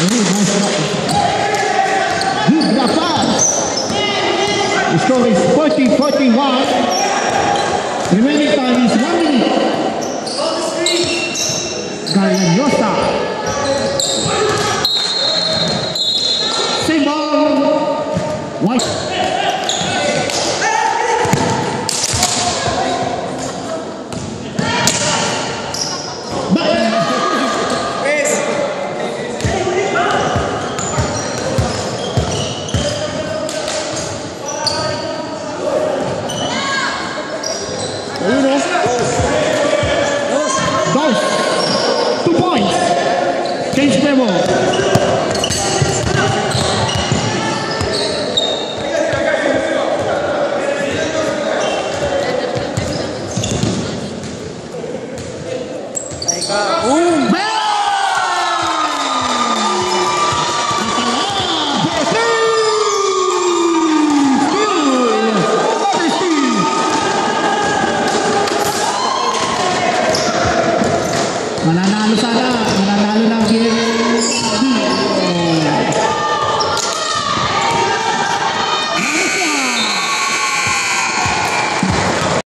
Good pass. The score is 40-41. Remaining time is 1 minute. Garland Yosta. Same ball. White. Dos. 2 points. Change level. Mananalo sana